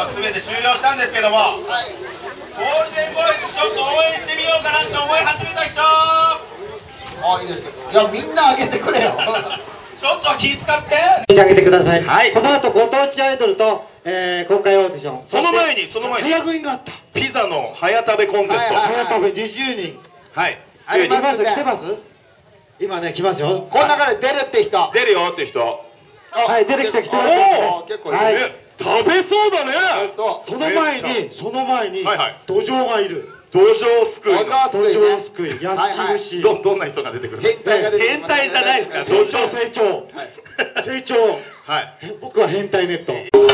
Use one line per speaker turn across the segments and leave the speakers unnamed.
すべて終了したんですけども、ゴールデンボーイズちょっと応援してみようかなって思い始めた人。
いいです。いや、みんなあげてくれよ。
ちょっと気使って
あげてください。
はい。
この後ご当地アイドルと、公開オーディション。
その前に
早食いがあった。
ピザの早食べコンテスト。
早食べ20人。
はい。
あります。
来てます。今ね来ますよ。
この中で出るって人。
出るよって人。
はい、出てきて来てます。
結構いる。
食べそうだね。
その前に土壌がいる。
土壌すくい。
土壌すくい。屋敷節。ど
んな人が出てくる。
変態が出てくる。
変態じゃないですか。
成長。
はい。
僕は変態ネット。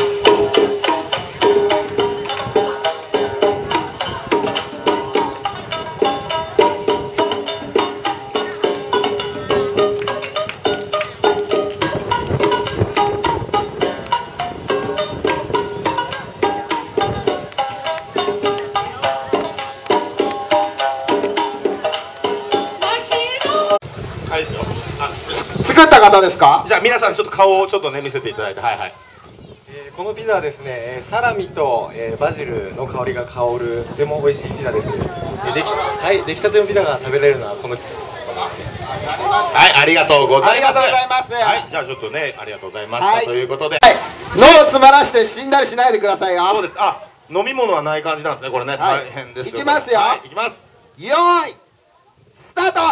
作った方ですか？
じゃあ皆さんちょっと顔をちょっとね見せていただいて、はいはい。
このピザはですね、サラミとバジルの香りが香るとても美味しいピザです。出来たてのピザが食べられるのはこの季節。
はい、ありがとうございます。
は
い、じゃあちょっとね、ありがとうございましたということで、
喉詰まらして死んだりしないでくださいよ。
そうです。あ、飲み物はない感じなんですね。これね、大変ですよ。
いきますよ。
いきます。
よーいスタート。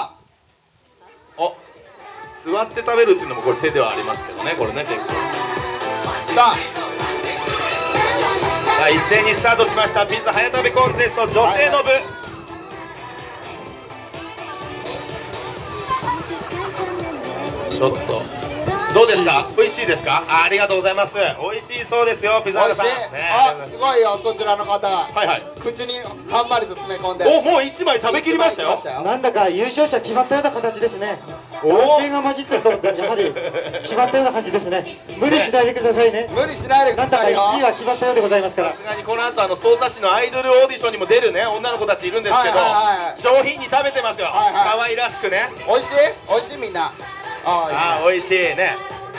座って食べるっていうのもこれ手ではありますけどね、これね結構。さあ一斉にスタートしましたピザ早食べコンテスト女性の部。ちょっとどうですか？美味しいですか？ありがとうございます。美味しいそうですよ、ピザ屋さん。
すごいよ、そちらの方。
はいはい。
口にたんまりと詰め込んで。
もう1枚食べきりましたよ。
なんだか優勝者決まったような形ですね。男性が混じってるとやはり決まったような感じですね。無理しないでくださいね。
無理しないでくださいよ。
なんだか1位は決まったようでございますから。
さすがにこの後匝瑳市のアイドルオーディションにも出るね女の子たちいるんですけど、上品に食べてますよ。可愛らしくね。
美味しい？美味しいみんな。
美味しいね。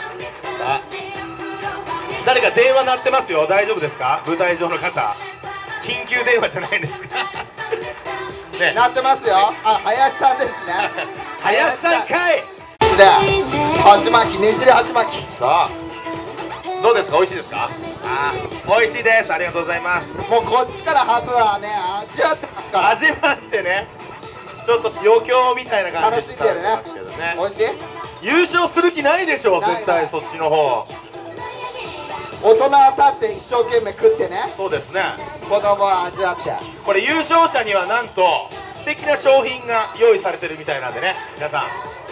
誰か電話鳴ってますよ。大丈夫ですか？舞台上の方、緊急電話じゃないですか？
ね、鳴ってますよ。林さんですね。
林さんかい。
で、鉢巻き、ねじれ鉢巻き。
さあ、どうですか？美味しいですか？美味しいです。ありがとうございます。
もうこっちから半分はね、味わってますから。
味わってね。ちょっと余興みたいな感じで
楽しんでるね。美味しい？
優勝する気ないでしょ、絶対そっちの方。
大人は立って一生懸命食ってね。
そうですね。
子供は味わって。こ
れ優勝者にはなんと素敵な商品が用意されてるみたいなんでね、皆さん。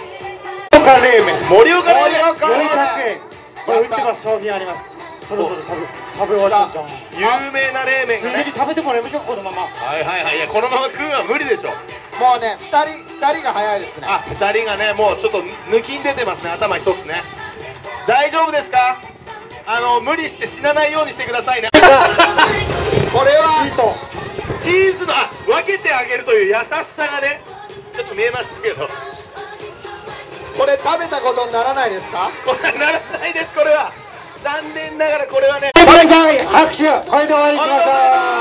盛岡冷麺。
400円。これ売ってます。商品あります。そろそろ食べ終わっちゃった。
有名な冷麺がね。
ついでに食べてもらいましょう、このまま。
はいはいはい。いや、このまま食うのは無理でしょ。
もうね、2人が早いですね。
2人がね、もうちょっと抜きに出てますね、頭一つね。大丈夫ですか？無理して死なないようにしてくださいね。
これは
チーズの分けてあげるという優しさがね、ちょっと見えましたけど、
これ食べたことにならないですか？
これならないです。これは残念ながらこれはね。
拍手。これで終わりにしましょう。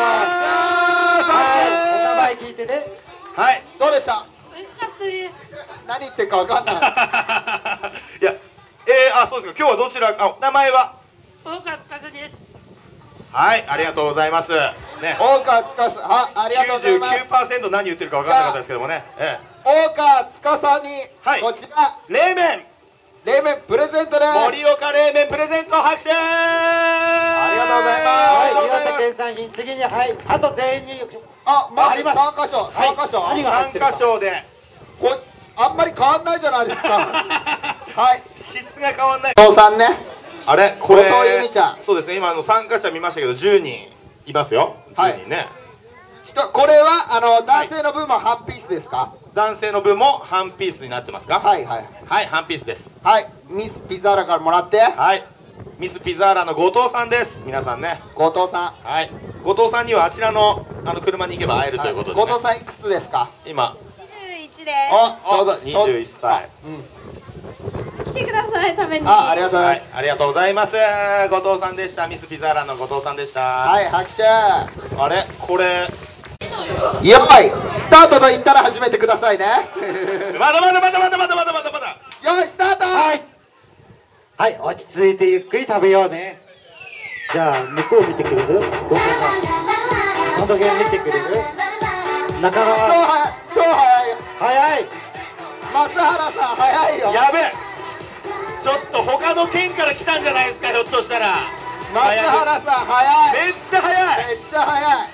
お名前聞いてね。
はい、
どうでした？何言ってるか分かんない。
いや、そうですか。今日はどちら、名前は？
大川司です。
はい、ありがとうございます。ね。
大川司、ありがとうございます。
99% 何言ってるか分からなかったですけどもね。
大川司にこちら
冷麺
プレゼントです。
盛岡冷麺プレゼント、拍手。
ありがとうございます。
岩手県産品、次にあと全員に
あります。3箇所
3
箇所で
あんまり変わんないじゃないですか。はい、
質が変わんない。
お父さんね。
あれ、これ
後藤由美ちゃん。
そうですね、今参加者見ましたけど10人いますよ。10人ね。
これは男性の分も半ピースですか？
男性の分も半ピースになってますか？はい、半ピースです。
はい、ミスピザーラからもらって。
はい、ミスピザーラの後藤さんです。皆さんね、
後藤さん。
はい、後藤さんにはあちらの車に行けば会えるということで、
後藤さんいくつですか？
21
今
です。
ちょうど
21歳。
来てください、食べに。
ありがとうございます。
ありがとうございます。後藤さんでした。ミスピザーランの後藤さんでした。
はい、拍手。
あれこれ
よーい、スタートと言ったら始めてくださいね。
まだまだまだまだまだまだまだまだ。
よーい、スタート。
はいはい落ち着いてゆっくり食べようね。じゃあ向こう見てくれる？どこかその辺見てくれる？中
超
川
早い、超早いよ。
早い。
松原さん早いよ。
やべえ、ちょっと他の県から来たんじゃないですか、ひょっとしたら。
松原さん早い。
めっちゃ早い。
めっちゃ早い。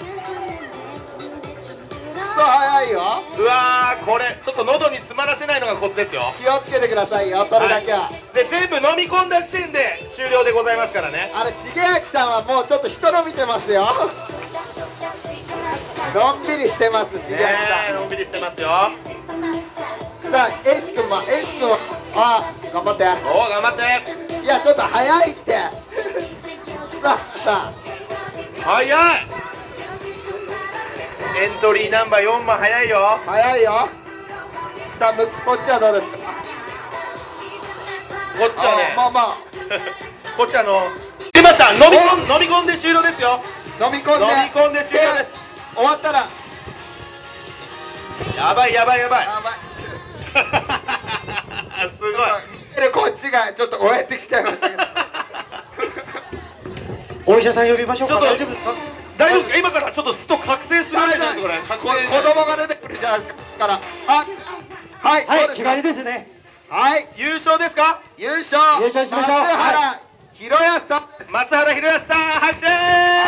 クソ早いよ。
うわー、これちょっと喉に詰まらせないのがコツですよ。
気をつけてくださいよ、それだけは。
で全部飲み込んだ時点で終了でございますからね。
あれ、重明さんはもうちょっと人の見てますよ。のんびりしてます、重明
ね
さん。
のんびりしてますよ。
さあ、エイシ君も、エイシ君は、あ、頑張って。
おお、頑張って。
いや、ちょっと早いって。さあ、
早い。エントリーナンバー4番早いよ。
早いよ。さあ、こっちはどうですか。
こっちはね、
まあまあ、
こっち出ました。飲み込んで終了ですよ。
飲み込んで。
飲み込んで終了です。
終わったら。
やばいやばいやばい。
やばい。
すごい。
こっちがちょっと終えてきちゃいましたけど。
お医者さん呼びましょうか。
ちょっと
大丈夫ですか？
大丈夫ですか。今からちょっと巣と覚醒するみたいなところで覚醒。
子供が出てくるじゃないですか。から、はい、
はい決ま
どうですか。
りですね。
はい、
優勝ですか。
優勝。
優勝しましょう
松原ひろやさん。
松原宏康さん、拍手。
拍手。盛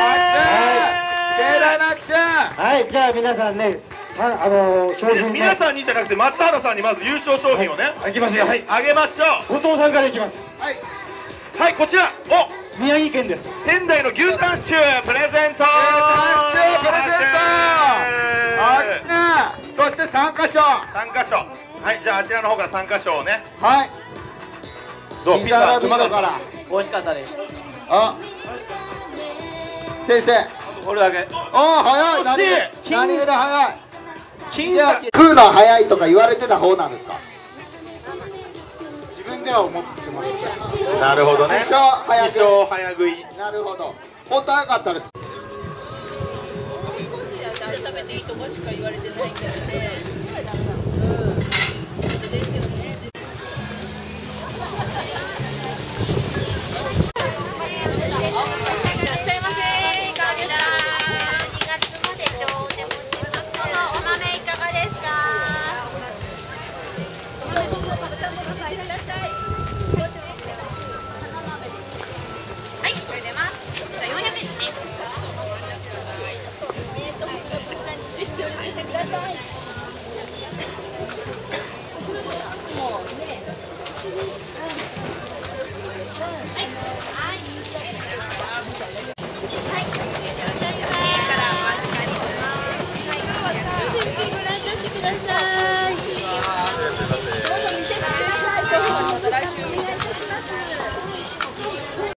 大な拍手。
はいじゃあ皆さんね商品ね
皆さんにじゃなくて松原さんにまず優勝商品をね、
いきますよ。はい
あげましょう。
後藤さんからいきます。
はい。
はい、こちら。お、
宮城県です。
仙台の牛タンシチュープレゼント。
牛タンシチュープレゼント。あっね。そして3箇所。
3箇所。はい、じゃああちらの方から3箇所をね。
はい。
どう
ピザラビ
うまかった。
ドから。
美味しかったです。
あ。先生。
これだけ。
おー、早い。
惜しい。
何気で早い。
金
じゃあ
額。
食うのは早いとか言われてた方なんですか。自分では思ってます。
なるほどね。
自称早
自
食
称早食い。
い。なるほど。本当は良かったです。
食べていいとこしか言われてないけどね。ですよね。